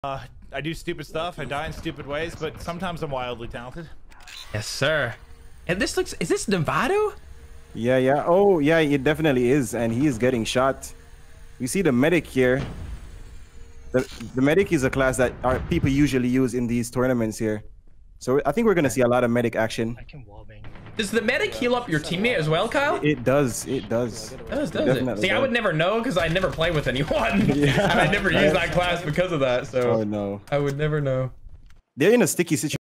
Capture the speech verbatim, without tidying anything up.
Uh, I do stupid stuff. I die in stupid ways, but sometimes I'm wildly talented. Yes, sir. And this looks, is this Novato? Yeah, yeah. Oh, yeah, it definitely is. And he is getting shot. You see the medic here. The, the medic is a class that our people usually use in these tournaments here. So I think we're going to see a lot of medic action. I can wallbang. Does the medic heal up your teammate as well, Kyle? It does. It does. It does, does It it? See, I would never know because I never play with anyone. Yeah. And I never use that class because of that. So Oh, no. I would never know. They're in a sticky situation.